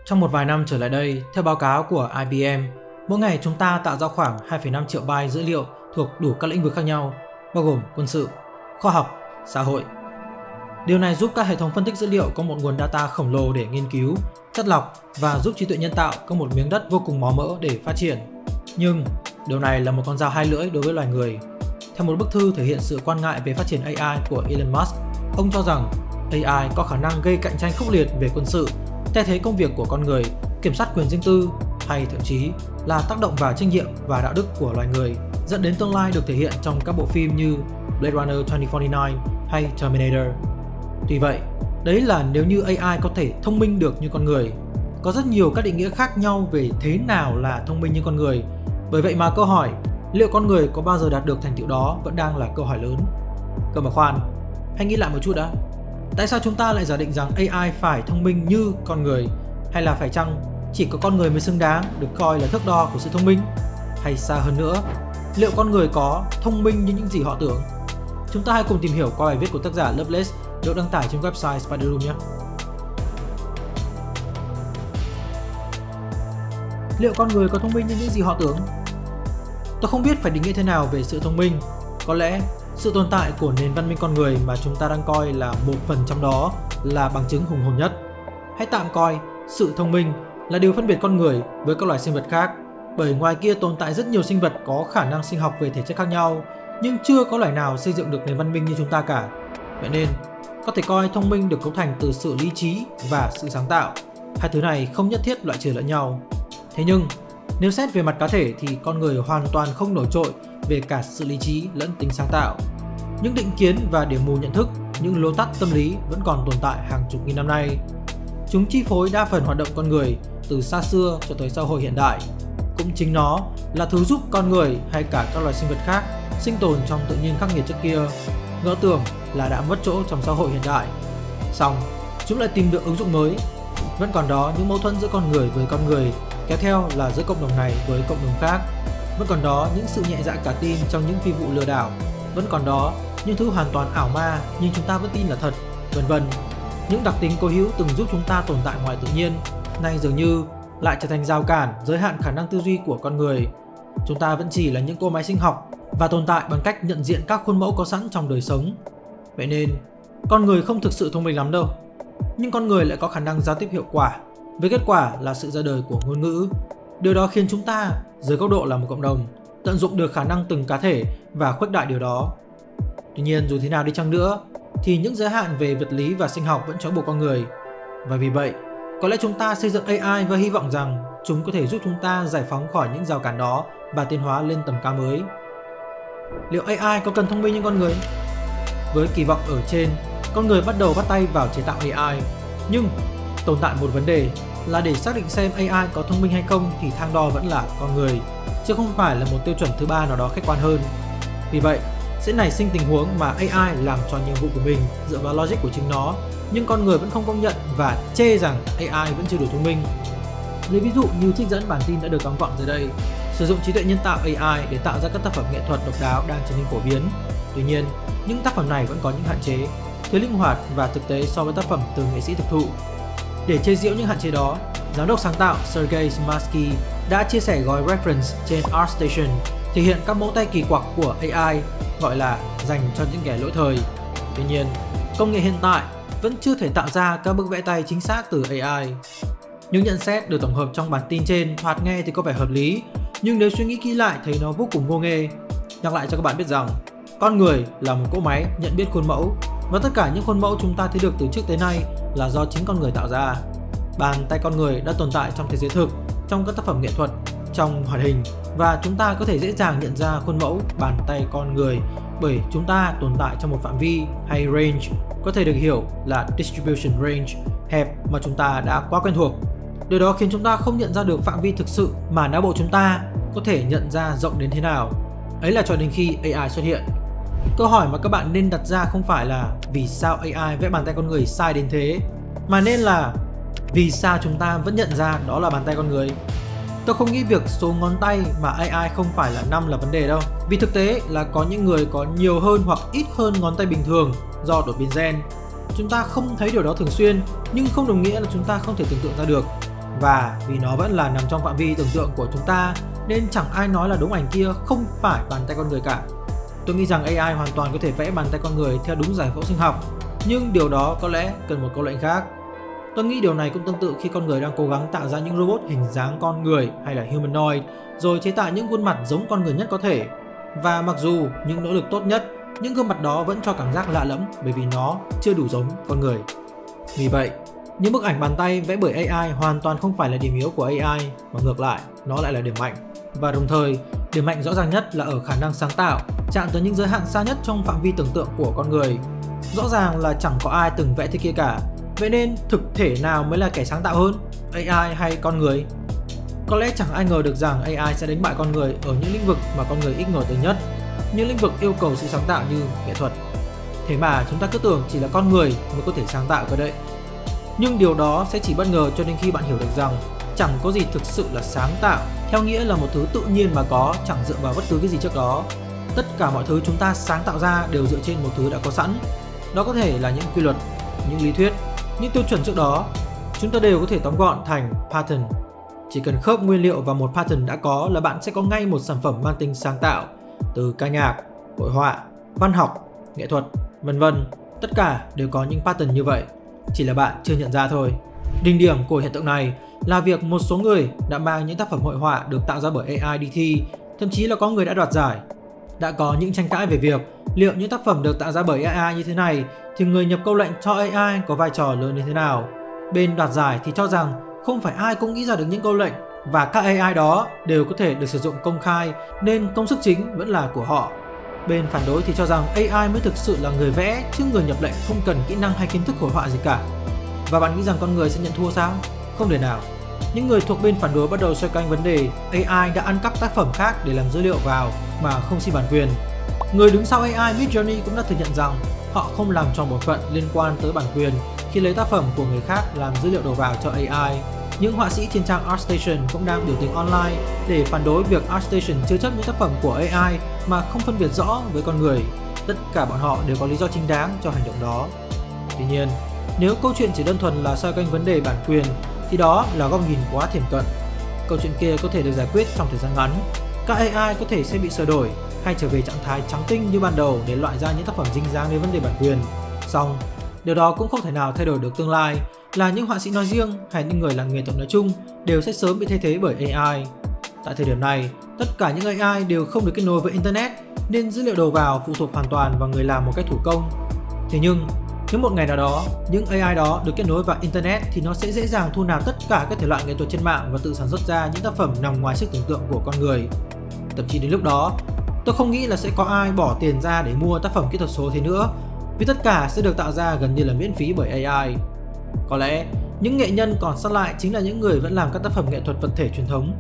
Trong một vài năm trở lại đây, theo báo cáo của IBM, mỗi ngày chúng ta tạo ra khoảng 2,5 triệu byte dữ liệu thuộc đủ các lĩnh vực khác nhau, bao gồm quân sự, khoa học, xã hội. Điều này giúp các hệ thống phân tích dữ liệu có một nguồn data khổng lồ để nghiên cứu, chắt lọc và giúp trí tuệ nhân tạo có một miếng đất vô cùng máu mỡ để phát triển. Nhưng điều này là một con dao hai lưỡi đối với loài người. Theo một bức thư thể hiện sự quan ngại về phát triển AI của Elon Musk, ông cho rằng AI có khả năng gây cạnh tranh khốc liệt về quân sự, thay thế công việc của con người, kiểm soát quyền riêng tư, hay thậm chí là tác động vào trách nhiệm và đạo đức của loài người, dẫn đến tương lai được thể hiện trong các bộ phim như Blade Runner 2049 hay Terminator. Tuy vậy, đấy là nếu như AI có thể thông minh được như con người. Có rất nhiều các định nghĩa khác nhau về thế nào là thông minh như con người. Bởi vậy mà câu hỏi liệu con người có bao giờ đạt được thành tựu đó vẫn đang là câu hỏi lớn. Cơ mà khoan, hãy nghĩ lại một chút đã. Tại sao chúng ta lại giả định rằng AI phải thông minh như con người? Hay là phải chăng chỉ có con người mới xứng đáng được coi là thước đo của sự thông minh? Hay xa hơn nữa, liệu con người có thông minh như những gì họ tưởng? Chúng ta hãy cùng tìm hiểu qua bài viết của tác giả Loveless được đăng tải trên website Spider Room nhé. Liệu con người có thông minh như những gì họ tưởng? Tôi không biết phải định nghĩa thế nào về sự thông minh. Có lẽ sự tồn tại của nền văn minh con người mà chúng ta đang coi là một phần trong đó là bằng chứng hùng hồn nhất. Hãy tạm coi sự thông minh là điều phân biệt con người với các loài sinh vật khác, bởi ngoài kia tồn tại rất nhiều sinh vật có khả năng sinh học về thể chất khác nhau, nhưng chưa có loài nào xây dựng được nền văn minh như chúng ta cả. Vậy nên, có thể coi thông minh được cấu thành từ sự lý trí và sự sáng tạo. Hai thứ này không nhất thiết loại trừ lẫn nhau. Thế nhưng, nếu xét về mặt cá thể thì con người hoàn toàn không nổi trội về cả sự lý trí lẫn tính sáng tạo. Những định kiến và điểm mù nhận thức, những lối tắt tâm lý vẫn còn tồn tại hàng chục nghìn năm nay. Chúng chi phối đa phần hoạt động con người từ xa xưa cho tới xã hội hiện đại. Cũng chính nó là thứ giúp con người hay cả các loài sinh vật khác sinh tồn trong tự nhiên khắc nghiệt trước kia, ngỡ tưởng là đã mất chỗ trong xã hội hiện đại. Song, chúng lại tìm được ứng dụng mới. Vẫn còn đó những mâu thuẫn giữa con người với con người, kéo theo là giữa cộng đồng này với cộng đồng khác. Vẫn còn đó những sự nhẹ dạ cả tin trong những phi vụ lừa đảo. Vẫn còn đó những thứ hoàn toàn ảo ma nhưng chúng ta vẫn tin là thật, vân vân. Những đặc tính cố hữu từng giúp chúng ta tồn tại ngoài tự nhiên, nay dường như lại trở thành rào cản giới hạn khả năng tư duy của con người. Chúng ta vẫn chỉ là những cỗ máy sinh học và tồn tại bằng cách nhận diện các khuôn mẫu có sẵn trong đời sống. Vậy nên, con người không thực sự thông minh lắm đâu. Nhưng con người lại có khả năng giao tiếp hiệu quả, với kết quả là sự ra đời của ngôn ngữ. Điều đó khiến chúng ta, dưới góc độ là một cộng đồng, tận dụng được khả năng từng cá thể và khuếch đại điều đó. Tuy nhiên, dù thế nào đi chăng nữa, thì những giới hạn về vật lý và sinh học vẫn trói buộc con người. Và vì vậy, có lẽ chúng ta xây dựng AI và hy vọng rằng chúng có thể giúp chúng ta giải phóng khỏi những rào cản đó và tiến hóa lên tầm cao mới. Liệu AI có cần thông minh như con người? Với kỳ vọng ở trên, con người bắt đầu bắt tay vào chế tạo AI. Nhưng tồn tại một vấn đề là để xác định xem AI có thông minh hay không thì thang đo vẫn là con người, chứ không phải là một tiêu chuẩn thứ ba nào đó khách quan hơn. Vì vậy, sẽ nảy sinh tình huống mà AI làm tròn nhiệm vụ của mình dựa vào logic của chính nó, nhưng con người vẫn không công nhận và chê rằng AI vẫn chưa đủ thông minh. Lấy ví dụ như trích dẫn bản tin đã được đóng gọn dưới đây, sử dụng trí tuệ nhân tạo AI để tạo ra các tác phẩm nghệ thuật độc đáo đang trở nên phổ biến. Tuy nhiên, những tác phẩm này vẫn có những hạn chế, thiếu linh hoạt và thực tế so với tác phẩm từ nghệ sĩ thực thụ. Để chế giễu những hạn chế đó, giám đốc sáng tạo Sergey Smarsky đã chia sẻ gói reference trên ArtStation thể hiện các mẫu tay kỳ quặc của AI, gọi là dành cho những kẻ lỗi thời. Tuy nhiên, công nghệ hiện tại vẫn chưa thể tạo ra các bức vẽ tay chính xác từ AI. Những nhận xét được tổng hợp trong bản tin trên thoạt nghe thì có vẻ hợp lý, nhưng nếu suy nghĩ kỹ lại thấy nó vô cùng ngô nghê. Nhắc lại cho các bạn biết rằng, con người là một cỗ máy nhận biết khuôn mẫu, và tất cả những khuôn mẫu chúng ta thấy được từ trước tới nay là do chính con người tạo ra. Bàn tay con người đã tồn tại trong thế giới thực, trong các tác phẩm nghệ thuật, trong hoạt hình, và chúng ta có thể dễ dàng nhận ra khuôn mẫu bàn tay con người bởi chúng ta tồn tại trong một phạm vi hay range, có thể được hiểu là distribution range, hẹp mà chúng ta đã quá quen thuộc. Điều đó khiến chúng ta không nhận ra được phạm vi thực sự mà não bộ chúng ta có thể nhận ra rộng đến thế nào. Ấy là cho đến khi AI xuất hiện. Câu hỏi mà các bạn nên đặt ra không phải là vì sao AI vẽ bàn tay con người sai đến thế, mà nên là vì sao chúng ta vẫn nhận ra đó là bàn tay con người. Tôi không nghĩ việc số ngón tay mà AI không phải là 5 là vấn đề đâu. Vì thực tế là có những người có nhiều hơn hoặc ít hơn ngón tay bình thường do đột biến gen. Chúng ta không thấy điều đó thường xuyên, nhưng không đồng nghĩa là chúng ta không thể tưởng tượng ra được. Và vì nó vẫn là nằm trong phạm vi tưởng tượng của chúng ta nên chẳng ai nói là đống ảnh kia không phải bàn tay con người cả. Tôi nghĩ rằng AI hoàn toàn có thể vẽ bàn tay con người theo đúng giải phẫu sinh học, nhưng điều đó có lẽ cần một câu lệnh khác. Tôi nghĩ điều này cũng tương tự khi con người đang cố gắng tạo ra những robot hình dáng con người hay là humanoid, rồi chế tạo những khuôn mặt giống con người nhất có thể. Và mặc dù những nỗ lực tốt nhất, những gương mặt đó vẫn cho cảm giác lạ lẫm bởi vì nó chưa đủ giống con người. Vì vậy, những bức ảnh bàn tay vẽ bởi AI hoàn toàn không phải là điểm yếu của AI, mà ngược lại, nó lại là điểm mạnh. Và đồng thời, điểm mạnh rõ ràng nhất là ở khả năng sáng tạo, chạm tới những giới hạn xa nhất trong phạm vi tưởng tượng của con người. Rõ ràng là chẳng có ai từng vẽ thế kia cả, vậy nên thực thể nào mới là kẻ sáng tạo hơn, AI hay con người? Có lẽ chẳng ai ngờ được rằng AI sẽ đánh bại con người ở những lĩnh vực mà con người ít ngờ tới nhất, những lĩnh vực yêu cầu sự sáng tạo như nghệ thuật. Thế mà chúng ta cứ tưởng chỉ là con người mới có thể sáng tạo cơ đấy. Nhưng điều đó sẽ chỉ bất ngờ cho đến khi bạn hiểu được rằng chẳng có gì thực sự là sáng tạo theo nghĩa là một thứ tự nhiên mà có, chẳng dựa vào bất cứ cái gì trước đó. Tất cả mọi thứ chúng ta sáng tạo ra đều dựa trên một thứ đã có sẵn. Đó có thể là những quy luật, những lý thuyết, những tiêu chuẩn trước đó. Chúng ta đều có thể tóm gọn thành pattern. Chỉ cần khớp nguyên liệu vào một pattern đã có là bạn sẽ có ngay một sản phẩm mang tính sáng tạo. Từ ca nhạc, hội họa, văn học, nghệ thuật, vân vân, tất cả đều có những pattern như vậy. Chỉ là bạn chưa nhận ra thôi. Đỉnh điểm của hiện tượng này là việc một số người đã mang những tác phẩm hội họa được tạo ra bởi AI đi thi, thậm chí là có người đã đoạt giải. Đã có những tranh cãi về việc liệu những tác phẩm được tạo ra bởi AI như thế này thì người nhập câu lệnh cho AI có vai trò lớn như thế nào. Bên đoạt giải thì cho rằng không phải ai cũng nghĩ ra được những câu lệnh và các AI đó đều có thể được sử dụng công khai nên công sức chính vẫn là của họ. Bên phản đối thì cho rằng AI mới thực sự là người vẽ chứ người nhập lệnh không cần kỹ năng hay kiến thức hội họa gì cả. Và bạn nghĩ rằng con người sẽ nhận thua sao? Không thể nào. Những người thuộc bên phản đối bắt đầu xoay quanh vấn đề AI đã ăn cắp tác phẩm khác để làm dữ liệu vào mà không xin bản quyền. Người đứng sau AI Midjourney cũng đã thừa nhận rằng họ không làm tròn bổn phận liên quan tới bản quyền khi lấy tác phẩm của người khác làm dữ liệu đầu vào cho AI. Những họa sĩ trên trang ArtStation cũng đang biểu tình online để phản đối việc ArtStation chứa chấp những tác phẩm của AI mà không phân biệt rõ với con người. Tất cả bọn họ đều có lý do chính đáng cho hành động đó. Tuy nhiên, nếu câu chuyện chỉ đơn thuần là xoay quanh vấn đề bản quyền thì đó là góc nhìn quá thiển cận. Câu chuyện kia có thể được giải quyết trong thời gian ngắn. Các AI có thể sẽ bị sửa đổi hay trở về trạng thái trắng tinh như ban đầu để loại ra những tác phẩm dính dáng đến vấn đề bản quyền. Song, điều đó cũng không thể nào thay đổi được tương lai, là những họa sĩ nói riêng hay những người làm nghệ thuật nói chung đều sẽ sớm bị thay thế bởi AI. Tại thời điểm này, tất cả những AI đều không được kết nối với Internet nên dữ liệu đầu vào phụ thuộc hoàn toàn vào người làm một cách thủ công. Thế nhưng, nếu một ngày nào đó, những AI đó được kết nối vào Internet thì nó sẽ dễ dàng thu nạp tất cả các thể loại nghệ thuật trên mạng và tự sản xuất ra những tác phẩm nằm ngoài sức tưởng tượng của con người. Thậm chí đến lúc đó, tôi không nghĩ là sẽ có ai bỏ tiền ra để mua tác phẩm kỹ thuật số thế nữa, vì tất cả sẽ được tạo ra gần như là miễn phí bởi AI. Có lẽ, những nghệ nhân còn sót lại chính là những người vẫn làm các tác phẩm nghệ thuật vật thể truyền thống.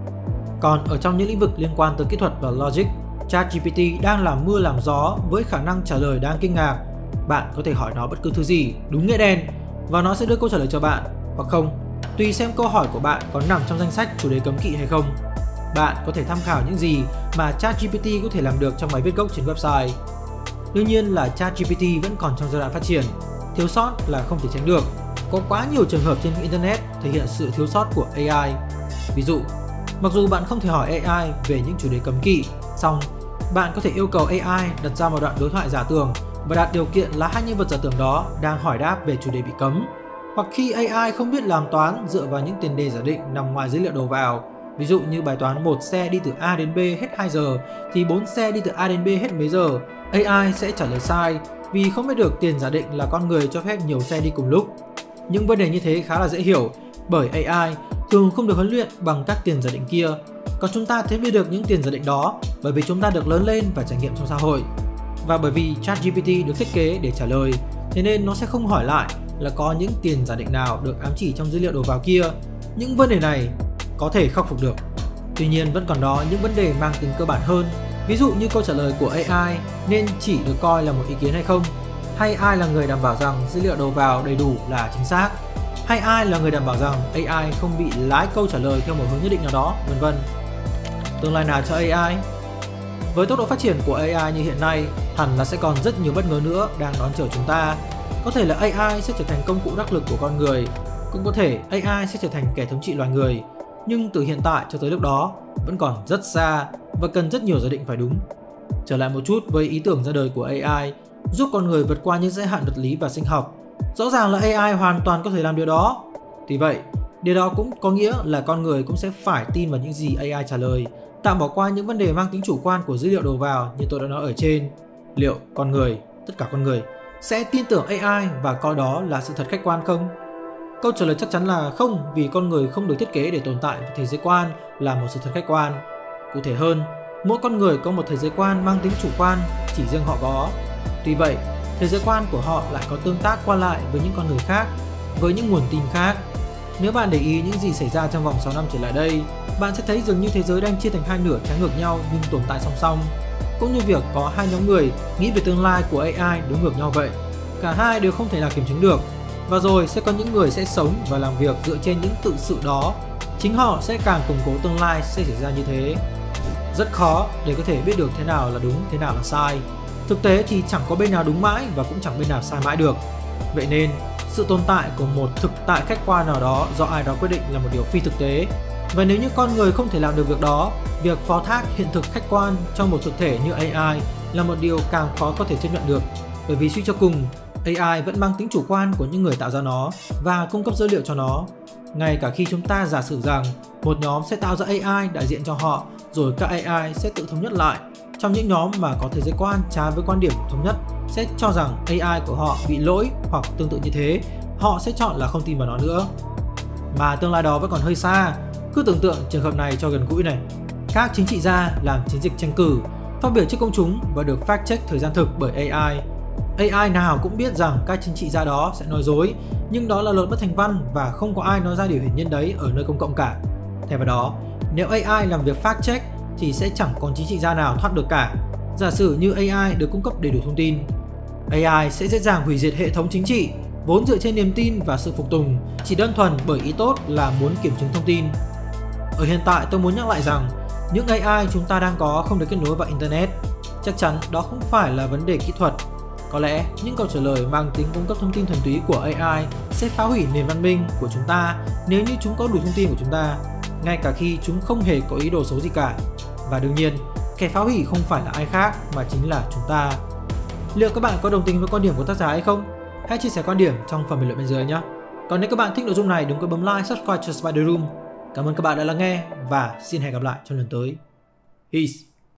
Còn ở trong những lĩnh vực liên quan tới kỹ thuật và logic, ChatGPT đang làm mưa làm gió với khả năng trả lời đáng kinh ngạc. Bạn có thể hỏi nó bất cứ thứ gì, đúng nghĩa đen, và nó sẽ đưa câu trả lời cho bạn, hoặc không, tùy xem câu hỏi của bạn có nằm trong danh sách chủ đề cấm kỵ hay không. Bạn có thể tham khảo những gì mà ChatGPT có thể làm được trong bài viết gốc trên website. Đương nhiên là ChatGPT vẫn còn trong giai đoạn phát triển, thiếu sót là không thể tránh được. Có quá nhiều trường hợp trên Internet thể hiện sự thiếu sót của AI. Ví dụ, mặc dù bạn không thể hỏi AI về những chủ đề cấm kỵ, song bạn có thể yêu cầu AI đặt ra một đoạn đối thoại giả tưởng và đặt điều kiện là hai nhân vật giả tưởng đó đang hỏi đáp về chủ đề bị cấm. Hoặc khi AI không biết làm toán dựa vào những tiền đề giả định nằm ngoài dữ liệu đầu vào, ví dụ như bài toán một xe đi từ A đến B hết 2 giờ thì 4 xe đi từ A đến B hết mấy giờ, AI sẽ trả lời sai vì không biết được tiền giả định là con người cho phép nhiều xe đi cùng lúc. Những vấn đề như thế khá là dễ hiểu bởi AI thường không được huấn luyện bằng các tiền giả định kia, còn chúng ta thấy biết được những tiền giả định đó bởi vì chúng ta được lớn lên và trải nghiệm trong xã hội. Và bởi vì ChatGPT được thiết kế để trả lời, thế nên nó sẽ không hỏi lại là có những tiền giả định nào được ám chỉ trong dữ liệu đầu vào kia. Những vấn đề này có thể khắc phục được. Tuy nhiên vẫn còn đó những vấn đề mang tính cơ bản hơn, ví dụ như câu trả lời của AI nên chỉ được coi là một ý kiến hay không, hay ai là người đảm bảo rằng dữ liệu đầu vào đầy đủ là chính xác, hay ai là người đảm bảo rằng AI không bị lái câu trả lời theo một hướng nhất định nào đó, vân vân. Tương lai nào cho AI? Với tốc độ phát triển của AI như hiện nay, hẳn là sẽ còn rất nhiều bất ngờ nữa đang đón chờ chúng ta. Có thể là AI sẽ trở thành công cụ đắc lực của con người, Cũng có thể AI sẽ trở thành kẻ thống trị loài người, nhưng từ hiện tại cho tới lúc đó vẫn còn rất xa và cần rất nhiều giả định phải đúng. Trở lại một chút với ý tưởng ra đời của AI, giúp con người vượt qua những giới hạn vật lý và sinh học. Rõ ràng là AI hoàn toàn có thể làm điều đó. Tuy vậy, điều đó cũng có nghĩa là con người cũng sẽ phải tin vào những gì AI trả lời, tạm bỏ qua những vấn đề mang tính chủ quan của dữ liệu đầu vào như tôi đã nói ở trên. Liệu con người, tất cả con người, sẽ tin tưởng AI và coi đó là sự thật khách quan không? Câu trả lời chắc chắn là không, vì con người không được thiết kế để tồn tại và thế giới quan là một sự thật khách quan. Cụ thể hơn, mỗi con người có một thế giới quan mang tính chủ quan chỉ riêng họ có. Tuy vậy, thế giới quan của họ lại có tương tác qua lại với những con người khác, với những nguồn tin khác. Nếu bạn để ý những gì xảy ra trong vòng 6 năm trở lại đây, bạn sẽ thấy dường như thế giới đang chia thành hai nửa trái ngược nhau nhưng tồn tại song song. Cũng như việc có hai nhóm người nghĩ về tương lai của AI đối ngược nhau vậy. Cả hai đều không thể nào kiểm chứng được. Và rồi sẽ có những người sẽ sống và làm việc dựa trên những tự sự đó. Chính họ sẽ càng củng cố tương lai sẽ xảy ra như thế. Rất khó để có thể biết được thế nào là đúng, thế nào là sai. Thực tế thì chẳng có bên nào đúng mãi và cũng chẳng bên nào sai mãi được. Vậy nên, sự tồn tại của một thực tại khách quan nào đó do ai đó quyết định là một điều phi thực tế. Và nếu như con người không thể làm được việc đó, việc phó thác hiện thực khách quan trong một thực thể như AI là một điều càng khó có thể chấp nhận được. Bởi vì suy cho cùng, AI vẫn mang tính chủ quan của những người tạo ra nó và cung cấp dữ liệu cho nó. Ngay cả khi chúng ta giả sử rằng một nhóm sẽ tạo ra AI đại diện cho họ, rồi các AI sẽ tự thống nhất lại. Trong những nhóm mà có thế giới quan trái với quan điểm thống nhất sẽ cho rằng AI của họ bị lỗi hoặc tương tự như thế, họ sẽ chọn là không tin vào nó nữa. Mà tương lai đó vẫn còn hơi xa. Cứ tưởng tượng trường hợp này cho gần gũi này. Các chính trị gia làm chiến dịch tranh cử, phát biểu trước công chúng và được fact check thời gian thực bởi AI. AI nào cũng biết rằng các chính trị gia đó sẽ nói dối, nhưng đó là luật bất thành văn và không có ai nói ra điều hiển nhiên đấy ở nơi công cộng cả. Thay vào đó, nếu AI làm việc fact check thì sẽ chẳng còn chính trị gia nào thoát được cả. Giả sử như AI được cung cấp đầy đủ thông tin, AI sẽ dễ dàng hủy diệt hệ thống chính trị vốn dựa trên niềm tin và sự phục tùng chỉ đơn thuần bởi ý tốt là muốn kiểm chứng thông tin. Ở hiện tại tôi muốn nhắc lại rằng những AI chúng ta đang có không được kết nối vào Internet. Chắc chắn đó không phải là vấn đề kỹ thuật. Có lẽ những câu trả lời mang tính cung cấp thông tin thuần túy của AI sẽ phá hủy nền văn minh của chúng ta nếu như chúng có đủ thông tin của chúng ta, ngay cả khi chúng không hề có ý đồ xấu gì cả. Và đương nhiên, kẻ phá hủy không phải là ai khác mà chính là chúng ta. Liệu các bạn có đồng tình với quan điểm của tác giả hay không? Hãy chia sẻ quan điểm trong phần bình luận bên dưới nhé. Còn nếu các bạn thích nội dung này, đừng quên bấm like, subscribe cho Spider Room. Cảm ơn các bạn đã lắng nghe và xin hẹn gặp lại trong lần tới. Peace!